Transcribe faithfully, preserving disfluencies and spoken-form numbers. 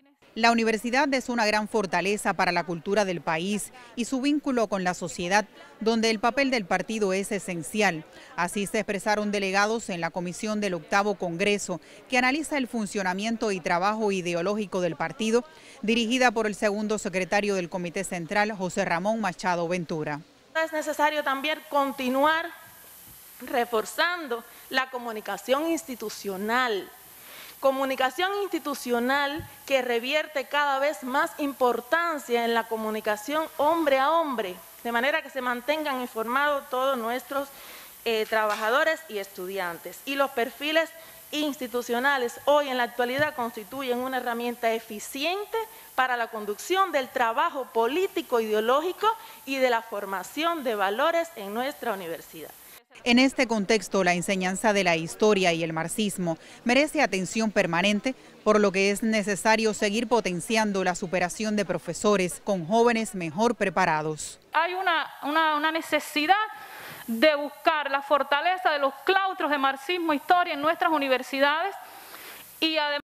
La universidad es una gran fortaleza para la cultura del país y su vínculo con la sociedad, donde el papel del partido es esencial. Así se expresaron delegados en la comisión del octavo Congreso, que analiza el funcionamiento y trabajo ideológico del partido, dirigida por el segundo secretario del Comité Central, José Ramón Machado Ventura. Es necesario también continuar reforzando la comunicación institucional. Comunicación institucional que revierte cada vez más importancia en la comunicación hombre a hombre, de manera que se mantengan informados todos nuestros eh, trabajadores y estudiantes. Y los perfiles institucionales hoy en la actualidad constituyen una herramienta eficiente para la conducción del trabajo político ideológico y de la formación de valores en nuestra universidad. En este contexto, la enseñanza de la historia y el marxismo merece atención permanente, por lo que es necesario seguir potenciando la superación de profesores con jóvenes mejor preparados. Hay una, una, una necesidad de buscar la fortaleza de los claustros de marxismo e historia en nuestras universidades y además